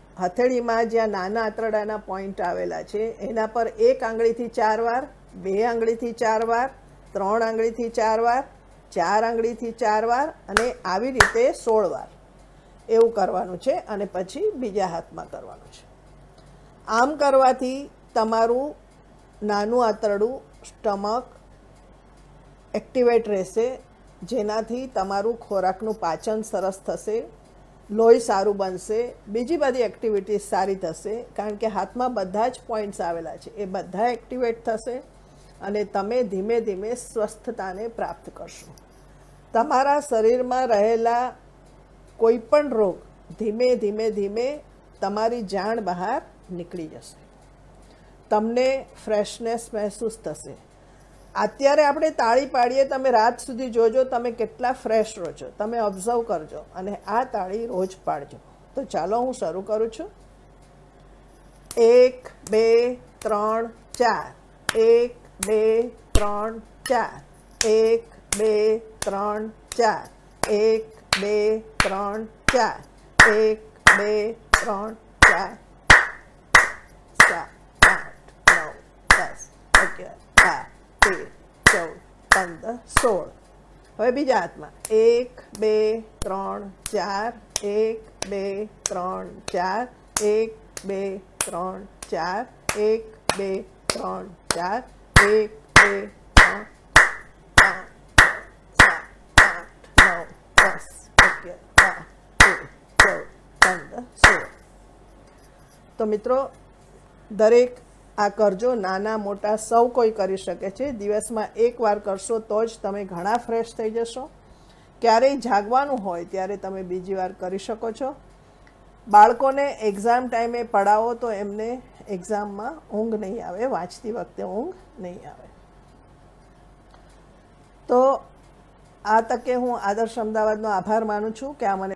હથેળીમાં જ્યાં નાના આંતરડાના પોઈન્ટ આવેલા છે એના પર 1 આંગળીથી 4 વાર, 2 આંગળીથી 4 વાર, 3 આંગળીથી 4 વાર, 4 આંગળીથી 4 વાર અને આવી રીતે 16 વાર એવું કરવાનું છે અને પછી બીજા હાથમાં કરવાનું છે. આમ કરવાથી તમારું નાનું આંતરડું સ્ટમક એક્ટિવેટ રહેશે, જેનાથી તમારું ખોરાકનું પાચન સરસ થશે, લોહી સારું બનશે, બીજી બધી એક્ટિવિટીઝ સારી થશે. કારણ કે હાથમાં બધા જ પોઈન્ટ્સ આવેલા છે, એ બધા એક્ટિવેટ થશે અને તમે ધીમે ધીમે સ્વસ્થતાને પ્રાપ્ત કરશો. તમારા શરીરમાં રહેલા કોઈ પણ રોગ ધીમે ધીમે ધીમે તમારી જાણ બહાર નીકળી જશે. તમને ફ્રેશનેસ મહેસૂસ થશે. અત્યારે આપણે તાળી પાડીએ, તમે રાત સુધી જોજો તમે કેટલા ફ્રેશ રહો છો, તમે ઓબ્ઝર્વ કરજો અને આ તાળી રોજ પાડજો. તો ચાલો હું શરૂ કરું છું. 1 2 3 4, 1 2 3 4, 1 2 3 4, 1 2 3 4, 1 2 3 4, 7 8 9 10 11 12 13 14 15 16. હવે બીજા હાથમાં 1 2 3 4, 1 2 3 4, 1 2 3 4, 1 2 3 4, 1 2 3 તો મિત્રો દરેક આ કરજો, નાના મોટા સૌ કોઈ કરી શકે છે. દિવસમાં 1 વાર કરશો તો જ તમે ઘણા ફ્રેશ થઈ જશો. ક્યારેય જાગવાનું હોય ત્યારે તમે બીજી વાર કરી શકો છો. બાળકોને એક્ઝામ ટાઈમે પઢાવો તો એમને એક્ઝામમાં ઊંઘ નહીં આવે, વાંચતી વખતે ઊંઘ નહીં આવે. તો આ તકે હું આદર્શ અમદાવાદનો આભાર માનું છું કે આ મને